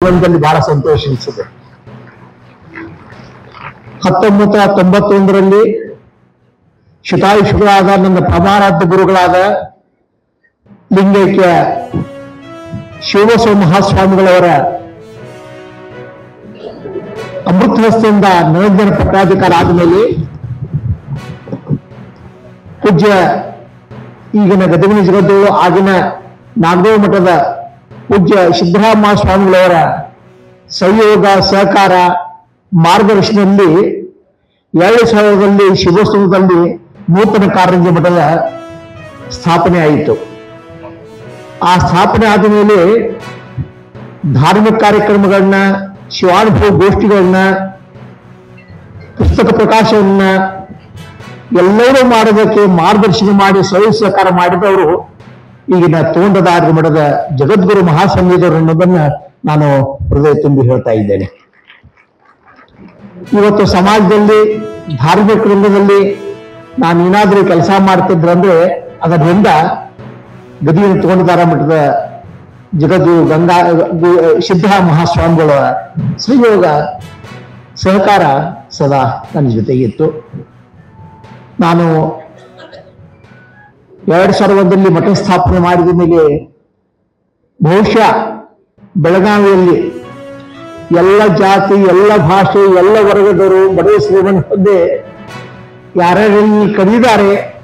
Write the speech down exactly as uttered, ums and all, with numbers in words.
ಜೀವನದಲ್ಲಿ ಬಹಳ ಸಂತೋಷ ಅನಿಸಿದೆ. ಹತ್ತೊಂಬತ್ತು ತೊಂಬತ್ತೊಂದರಲ್ಲಿ ಶತಾಯುಷಿಗಳಾದ ನನ್ನ ಪ್ರಮಾಣಾರ್ಥ ಗುರುಗಳಾದ ಲಿಂಗೈಕ್ಯ ಶಿವಬಸವ ಮಹಾಸ್ವಾಮಿಗಳವರ ಅಮೃತ ಹಸ್ತೆಯಿಂದ ನಿರಂಜನ ಪಟ್ಟಾಧಿಕಾರ ಆದಮೇಲೆ ಪೂಜ್ಯ ಈಗಿನ ಗದಗಿನ ಜಗದ್ದೋಳು ಆಗಿನ ನಾಗದೇವ ಮಠದ ಪೂಜ್ಯ ಸಿದ್ದರಾಮ ಸ್ವಾಮಿಗಳವರ ಸಹಯೋಗ ಸಹಕಾರ ಮಾರ್ಗದರ್ಶನದಲ್ಲಿ ಎರಡು ಸಾವಿರದಲ್ಲಿ ಶಿವೋತ್ಸವದಲ್ಲಿ ನೂತನ ಕಾರಂಜಿ ಮಠದ ಸ್ಥಾಪನೆ ಆಯಿತು. ಆ ಸ್ಥಾಪನೆ ಆದ ಮೇಲೆ ಧಾರ್ಮಿಕ ಕಾರ್ಯಕ್ರಮಗಳನ್ನ, ಶಿವಾನುಭವ ಗೋಷ್ಠಿಗಳನ್ನ, ಪುಸ್ತಕ ಪ್ರಕಾಶವನ್ನ ಎಲ್ಲರೂ ಮಾಡೋದಕ್ಕೆ ಮಾರ್ಗದರ್ಶನ ಮಾಡಿ ಸಹಿ ಸಹಕಾರ ಮಾಡಿದವರು ಈಗಿನ ತೋಂಡದಾರ್ಯ ಮಠದ ಜಗದ್ಗುರು ಮಹಾಸಂಘದವರು ಅನ್ನೋದನ್ನ ನಾನು ಹೃದಯ ತುಂಬಿ ಹೇಳ್ತಾ ಇದ್ದೇನೆ. ಇವತ್ತು ಸಮಾಜದಲ್ಲಿ ಧಾರ್ಮಿಕ ರಂಗದಲ್ಲಿ ನಾನು ಏನಾದರೂ ಕೆಲಸ ಮಾಡ್ತಿದ್ರಂದ್ರೆ ಅದರಿಂದ ಗದಗಿನ ತೋಂಡದಾರ್ಯ ಮಠದ ಜಗದ್ಗುರು ಗಂಗಾ ಸಿದ್ಧ ಮಹಾಸ್ವಾಮಿಗಳ ಸಹಯೋಗ ಸಹಕಾರ ಸದಾ ನನ್ನ ಜೊತೆಗಿತ್ತು. ನಾನು ಎರಡು ಸಾವಿರದಲ್ಲಿ ಮಠ ಸ್ಥಾಪನೆ ಮಾಡಿದ ಮೇಲೆ ಬಹುಶಃ ಬೆಳಗಾವಿಯಲ್ಲಿ ಎಲ್ಲ ಜಾತಿ, ಎಲ್ಲ ಭಾಷೆ, ಎಲ್ಲ ವರ್ಗದವರು, ಬಡವ ಶ್ರೀಮಂತ ಹುದ್ದೆ ಯಾರ್ಯಾರಲ್ಲಿ ಕರೆದಿದ್ದಾರೆ